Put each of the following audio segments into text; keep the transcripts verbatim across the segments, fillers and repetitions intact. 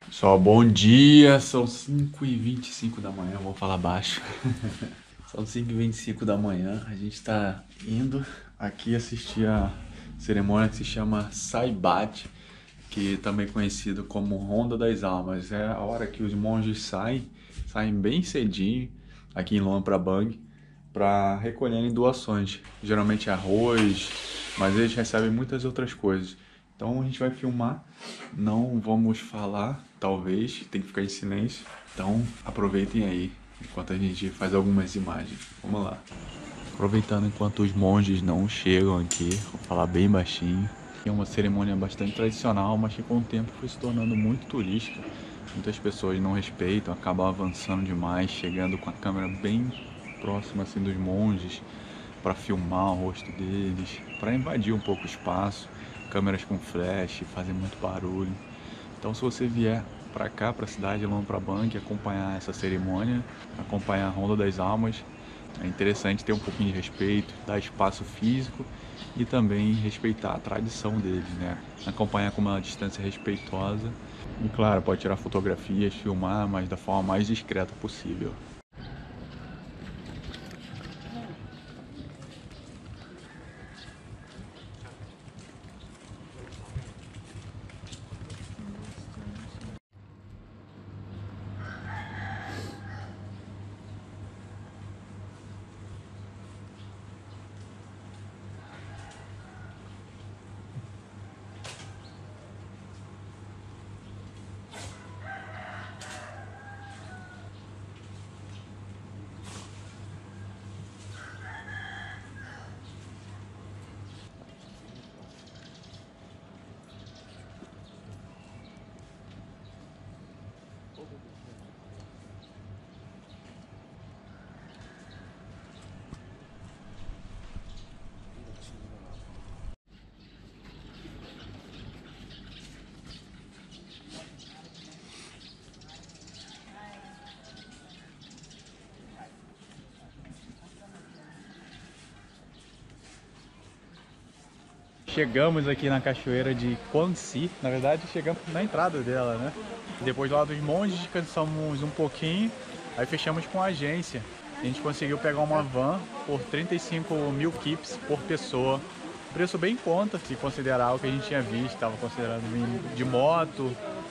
Pessoal, bom dia. São cinco e vinte e cinco da manhã. Vou falar baixo. São cinco e vinte e cinco da manhã. A gente está indo aqui assistir a cerimônia que se chama Saibat, que também é conhecido como Ronda das Almas. É a hora que os monges saem, saem bem cedinho aqui em Luang Prabang para recolherem doações. Geralmente arroz, mas eles recebem muitas outras coisas. Então a gente vai filmar, não vamos falar, talvez, tem que ficar em silêncio. Então aproveitem aí, enquanto a gente faz algumas imagens. Vamos lá. Aproveitando enquanto os monges não chegam aqui, vou falar bem baixinho. É uma cerimônia bastante tradicional, mas que com o tempo foi se tornando muito turística. Muitas pessoas não respeitam, acabam avançando demais, chegando com a câmera bem próxima assim dos monges para filmar o rosto deles, para invadir um pouco o espaço. Câmeras com flash, fazem muito barulho. Então se você vier para cá, para a cidade de Luang Prabang, acompanhar essa cerimônia, acompanhar a Ronda das Almas, é interessante ter um pouquinho de respeito, dar espaço físico e também respeitar a tradição deles, né? Acompanhar com uma distância respeitosa e, claro, pode tirar fotografias, filmar, mas da forma mais discreta possível. Chegamos aqui na cachoeira de Quang Si, na verdade chegamos na entrada dela, né? Depois lá dos monges descansamos um pouquinho, aí fechamos com a agência. A gente conseguiu pegar uma van por trinta e cinco mil kips por pessoa. Preço bem em conta, se considerar o que a gente tinha visto, estava considerando vir de moto,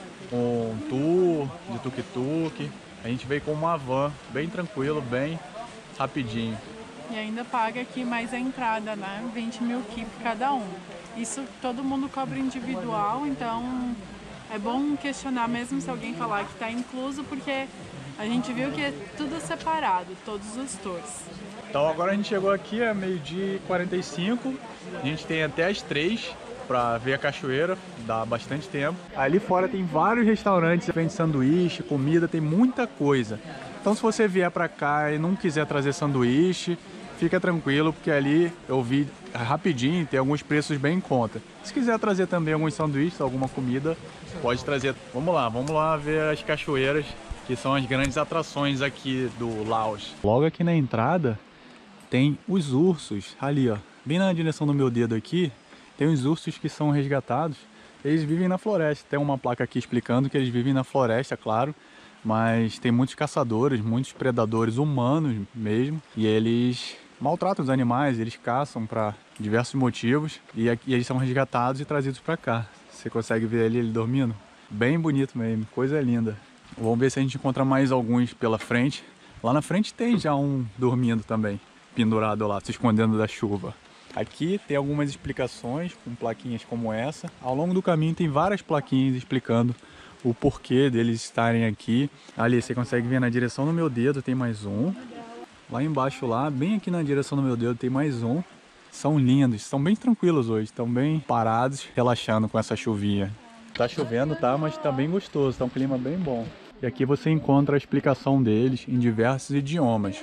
um tour, de tuk-tuk. A gente veio com uma van, bem tranquilo, bem rapidinho. E ainda paga aqui mais a entrada, né? vinte mil kip cada um. Isso todo mundo cobra individual, então é bom questionar mesmo se alguém falar que está incluso, porque a gente viu que é tudo separado, todos os tours. Então agora a gente chegou aqui, é meio-dia e quarenta e cinco, a gente tem até as três para ver a cachoeira, dá bastante tempo. Ali fora tem vários restaurantes, vende sanduíche, comida, tem muita coisa. Então se você vier para cá e não quiser trazer sanduíche, fica tranquilo, porque ali eu vi rapidinho, tem alguns preços bem em conta. Se quiser trazer também alguns sanduíches, alguma comida, pode trazer. Vamos lá, vamos lá ver as cachoeiras, que são as grandes atrações aqui do Laos. Logo aqui na entrada tem os ursos, ali ó, bem na direção do meu dedo aqui, tem os ursos que são resgatados. Eles vivem na floresta, tem uma placa aqui explicando que eles vivem na floresta, claro. Mas tem muitos caçadores, muitos predadores humanos mesmo, e eles maltratam os animais, eles caçam para diversos motivos, e, aqui, e eles são resgatados e trazidos para cá. Você consegue ver ali ele dormindo? Bem bonito mesmo, coisa linda. Vamos ver se a gente encontra mais alguns pela frente. Lá na frente tem já um dormindo também, pendurado lá, se escondendo da chuva. Aqui tem algumas explicações com plaquinhas como essa. Ao longo do caminho tem várias plaquinhas explicando o porquê deles estarem aqui. Ali, você consegue ver na direção do meu dedo, tem mais um. Lá embaixo, lá, bem aqui na direção do meu dedo, tem mais um. São lindos, estão bem tranquilos hoje, estão bem parados, relaxando com essa chuvinha. Tá chovendo, tá? Mas tá bem gostoso, tá um clima bem bom. E aqui você encontra a explicação deles em diversos idiomas.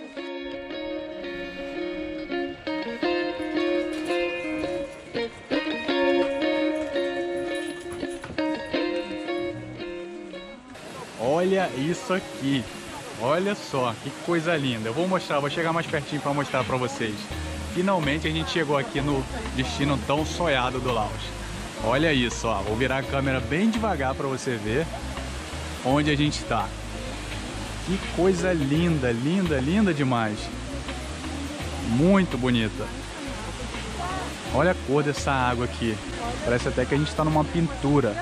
Olha isso aqui, olha só que coisa linda. Eu vou mostrar, vou chegar mais pertinho para mostrar para vocês. Finalmente a gente chegou aqui no destino tão sonhado do Laos. Olha isso, ó. Vou virar a câmera bem devagar para você ver. onde a gente está. Que coisa linda, linda, linda demais. Muito bonita. Olha a cor dessa água aqui. Parece até que a gente está numa pintura.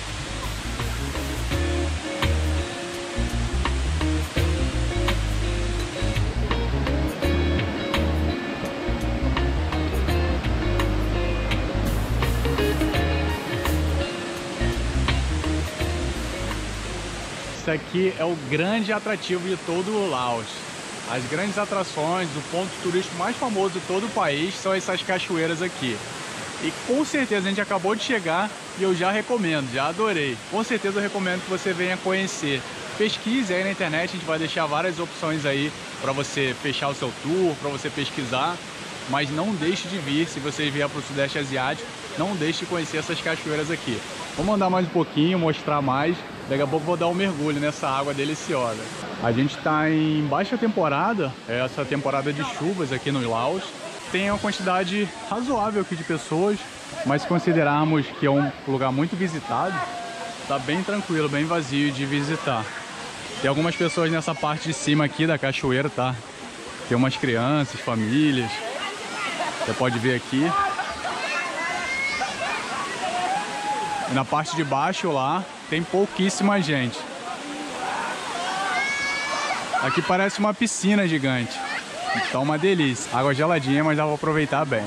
Isso aqui é o grande atrativo de todo o Laos. As grandes atrações, o ponto turístico mais famoso de todo o país são essas cachoeiras aqui. E com certeza a gente acabou de chegar e eu já recomendo, já adorei. Com certeza eu recomendo que você venha conhecer. Pesquise aí na internet, a gente vai deixar várias opções aí para você fechar o seu tour, para você pesquisar. Mas não deixe de vir, se você vier para o Sudeste Asiático, não deixe de conhecer essas cachoeiras aqui. Vamos andar mais um pouquinho, mostrar mais. Daqui a pouco vou dar um mergulho nessa água deliciosa. A gente está em baixa temporada, é essa temporada de chuvas aqui no Laos. Tem uma quantidade razoável aqui de pessoas, mas se considerarmos que é um lugar muito visitado, está bem tranquilo, bem vazio de visitar. Tem algumas pessoas nessa parte de cima aqui da cachoeira, tá? Tem umas crianças, famílias. Você pode ver aqui. E na parte de baixo lá, tem pouquíssima gente. Aqui parece uma piscina gigante. Então uma delícia. Água geladinha, mas dá pra aproveitar bem.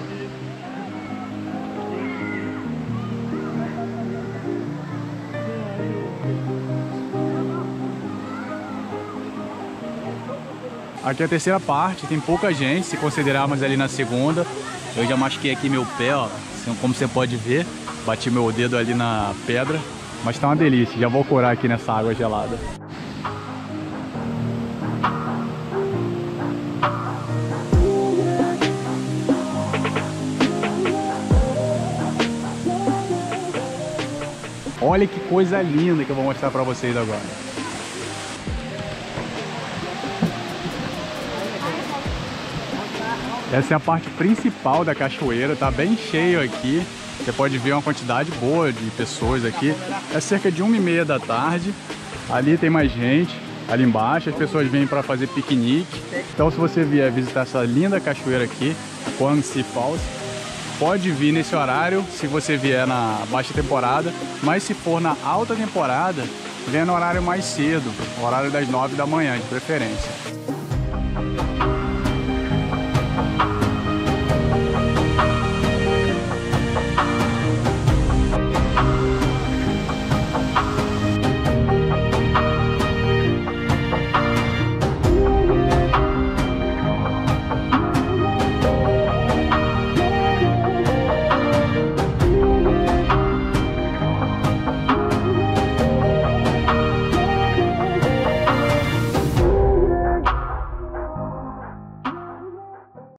Aqui é a terceira parte, tem pouca gente, se considerarmos ali na segunda. Eu já machuquei aqui meu pé, ó, como você pode ver. Bati meu dedo ali na pedra, mas tá uma delícia. Já vou curar aqui nessa água gelada. Olha que coisa linda que eu vou mostrar pra vocês agora. Essa é a parte principal da cachoeira, tá bem cheio aqui. Você pode ver uma quantidade boa de pessoas aqui. É cerca de uma e meia da tarde. Ali tem mais gente. Ali embaixo as pessoas vêm para fazer piquenique. Então se você vier visitar essa linda cachoeira aquaqui, Quang Si Falls, pode vir nesse horário se você vier na baixa temporada. Mas se for na alta temporada, venha no horário mais cedo, horário das nove da manhã de preferência.